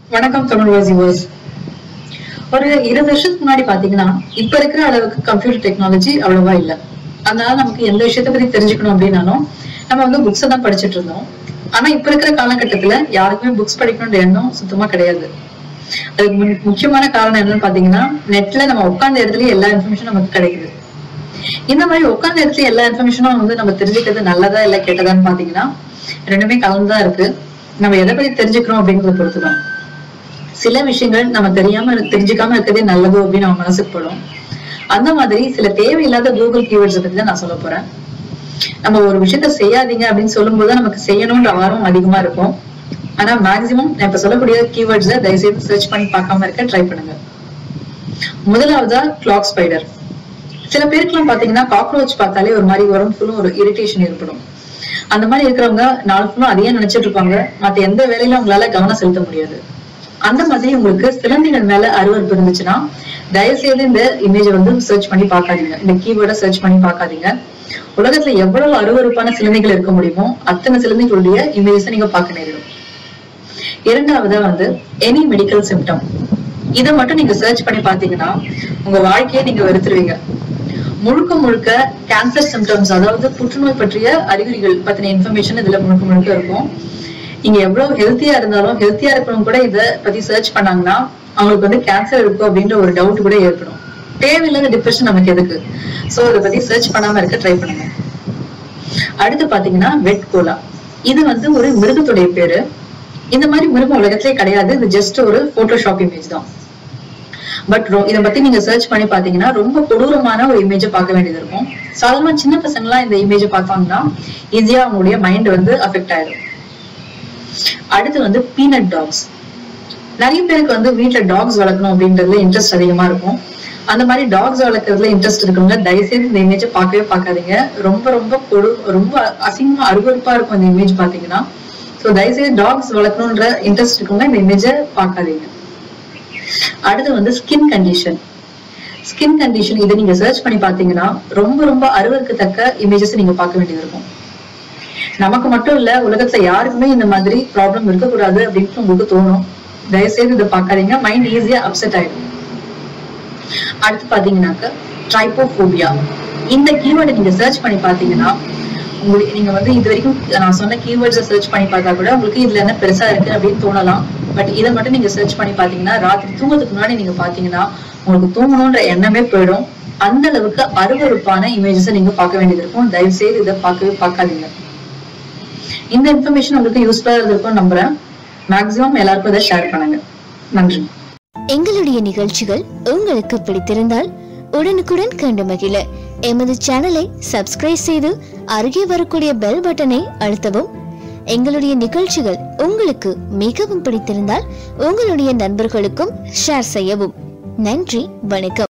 வணக்கம் தமிழ் வாசிவர்ஸ். ஒரு 20 வருஷத்துக்கு முன்னாடி பாத்தீங்கன்னா இப்ப இருக்கிற அளவுக்கு கம்ப்யூட்டர் டெக்னாலஜி அவ்வளவா இல்ல. அதனால நமக்கு எந்த விஷயத்த பத்தி தெரிஞ்சுக்கணும் அப்படின்னாலும் நம்ம புக்ஸ் தான் படிச்சுட்டு இருந்தோம். ஆனா இப்ப இருக்கிற காலகட்டத்துல யாருக்குமே புக்ஸ் படிக்கணும்ன்ற எண்ணம் சுத்தமா கிடையாது. அதுக்கு முக்கியமான காரணம் என்னன்னு பாத்தீங்கன்னா நெட்ல நம்ம உட்கார்ந்த இடத்துலயே எல்லா இன்ஃபர்மேஷனும் நமக்கு கிடைக்குது. இந்த மாதிரி உட்கார்ந்த இடத்துல எல்லா இன்ஃபர்மேஷனும் நம்ம தெரிஞ்சுக்கிறது நல்லதா இல்ல கெட்டதான்னு பாத்தீங்கன்னா ரெண்டுமே கலந்துதான் இருக்கு. நம்ம எதை பத்தி தெரிஞ்சுக்கிறோம் அப்படிங்கறத பொறுத்துதான். சில விஷயங்கள் நம்ம தெரிஞ்சுக்காம இருக்கிறதே நல்லது அப்படின்னு நம்ம மனசுக்கு படும். அந்த மாதிரி சில தேவையில்லாத கூகுள் கீவேர்ட்ஸ் பத்தி தான் நான் சொல்ல போறேன். நம்ம ஒரு விஷயத்த செய்யாதீங்க அப்படின்னு சொல்லும் போது நமக்கு செய்யணும்ன்ற ஆர்வம் அதிகமா இருக்கும். ஆனா மேக்சிமம் நான் இப்ப சொல்லக்கூடிய கீவேர்ட்ஸை தயவுசெய்து சர்ச் பண்ணி பார்க்காம இருக்க ட்ரை பண்ணுங்க. முதலாவதா கிளாக் ஸ்பைடர். சில பேருக்கு எல்லாம் பாத்தீங்கன்னா காக்ரோச் பார்த்தாலே ஒரு மாதிரி உடம்பு ஃபுல்லும் ஒரு இரிட்டேஷன் ஏற்படும். அந்த மாதிரி இருக்கிறவங்க நாலு ஃபுல்லும் அதையே நினைச்சிட்டு இருப்பாங்க. மத்த எந்த வேலையிலும் அவங்களால கவனம் செலுத்த முடியாது. அந்த மாதிரி உங்களுக்கு சிலந்திகள் மேல அருவருப்பு இருந்துச்சுன்னா தயவுசெய்து இந்த இமேஜை சர்ச் பண்ணி பார்க்காதீங்க. இந்த கீவேர்டை சர்ச் பண்ணி பார்க்காதீங்க. உலகத்துல எவ்வளவு அருவருப்பான சிலந்திகள் இருக்க முடியுமோ அத்தனை சிலந்திகளுடைய இமேஜை நீங்க பார்க்க நேரிடும். இரண்டாவதா எனி மெடிக்கல் சிம்டம். இதை மட்டும் நீங்க சர்ச் பண்ணி பாத்தீங்கன்னா உங்க வாழ்க்கையை நீங்க வெறுத்துருவீங்க. முழுக்க முழுக்க கேன்சர் சிம்டம்ஸ், அதாவது புற்றுநோய் பற்றிய அறிகுறிகள் பத்தின இன்ஃபர்மேஷன் இதுல முழுக்க இருக்கும். நீங்க எவ்வளவு ஹெல்த்தியா இருந்தாலும் ஹெல்த்தியா இருக்கிறவங்க கூட இதை பத்தி சர்ச் பண்ணாங்கன்னா அவங்களுக்கு கேன்சர் இருக்கும் அப்படின்ற ஒரு டவுட் கூட ஏற்படும். தேவையில்லாத டிப்ரெஷன் நமக்கு எதுக்கு? சோ இதை பத்தி சர்ச் பண்ணாம இருக்க ட்ரை பண்ணுங்க. அடுத்து பாத்தீங்கன்னா வெட் கோலா. இது ஒரு மிருகத்துடைய பேரு. இந்த மாதிரி மிருகம் உலகத்திலே கிடையாது. இது ஜஸ்ட் ஒரு போட்டோஷாப் இமேஜ் தான். பட் இதை பத்தி நீங்க சர்ச் பண்ணி பாத்தீங்கன்னா ரொம்ப கொடூரமான ஒரு இமேஜை பார்க்க வேண்டியது இருக்கும். சாதாரண சின்ன பசங்க எல்லாம் இந்த இமேஜை பார்த்தாங்கன்னா ஈஸியா அவங்களுடைய மைண்ட் அஃபெக்ட் ஆயிடும். அடுத்து பீனட் டாக்ஸ். நிறைய பேருக்கு வீட்டுல டாக்ஸ் வளர்க்கணும் அப்படின்றதுல இன்ட்ரெஸ்ட் அதிகமா இருக்கும். அந்த மாதிரி டாக்ஸ் வளர்க்கறதுல இன்ட்ரெஸ்ட் இருக்கவங்க தயவுசெய்து இந்த இமேஜை பார்க்கவே பார்க்காதீங்க. ரொம்ப அசிங்கமா அருவருப்பா இருக்கும் இந்த இமேஜ் பாத்தீங்கன்னா. சோ தயவுசெய்து டாக்ஸ் வளர்க்கணும்ன்ற இன்ட்ரெஸ்ட் இருக்கவங்க இந்த இமேஜை பார்க்காதீங்க. அடுத்து ஸ்கின் கண்டிஷன். ஸ்கின் கண்டிஷன் இதை நீங்க சர்ச் பண்ணி பாத்தீங்கன்னா ரொம்ப அருவருக்கத்தக்க இமேஜஸ் நீங்க பார்க்க வேண்டியது இருக்கும். நமக்கு மட்டும் இல்ல, உலகத்துல யாருக்குமே இந்த மாதிரி ப்ராப்ளம் இருக்கக்கூடாது அப்படின்னு உங்களுக்கு தோணும். தயவுசெய்து இதை பார்க்காதீங்க. மைண்ட் ஈஸியா அப்செட் ஆயிடும். அடுத்து பாத்தீங்கன்னாக்க ட்ரைபோபோபியா. இந்த கீவேர்டை நீங்க சர்ச் பண்ணி பாத்தீங்கன்னா உங்களுக்கு நீங்க இது வரைக்கும் நான் சொன்ன கீவேர்ட்ஸை சர்ச் பண்ணி பார்த்தா கூட உங்களுக்கு இதுல என்ன பெருசா இருக்கு அப்படின்னு தோணலாம். பட் இதை மட்டும் நீங்க சர்ச் பண்ணி பாத்தீங்கன்னா ராத்திரி தூங்குறதுக்கு முன்னாடி நீங்க பாத்தீங்கன்னா உங்களுக்கு தூங்கணும்ன்ற எண்ணமே போயிடும். அந்த அளவுக்கு அருவருப்பான இமேஜஸை நீங்க பார்க்க வேண்டியது இருக்கும். தயவுசெய்து இதை பார்க்காதீங்க. இந்த இன்ஃபர்மேஷன் உங்களுக்கு யூஸ்ஃபுல்லா இருக்கும் நம்புறேன். மேக்ஸிமம் எல்லாருக்கும் இதை ஷேர் பண்ணுங்க. நன்றி. எங்களுடைய நிகழ்ச்சிகள் உங்களுக்கு பிடித்திருந்தால் உடனுக்குடன் கண்டு மகிழ எமது சேனலை சப்ஸ்கிரைப் செய்து அருகே வரக்கூடிய பெல் பட்டனை அழுத்தவும். எங்களுடைய நிகழ்ச்சிகள் உங்களுக்கு மிகவும் பிடித்திருந்தால் உங்களுடைய நண்பர்களுக்கும் ஷேர் செய்யவும். நன்றி, வணக்கம்.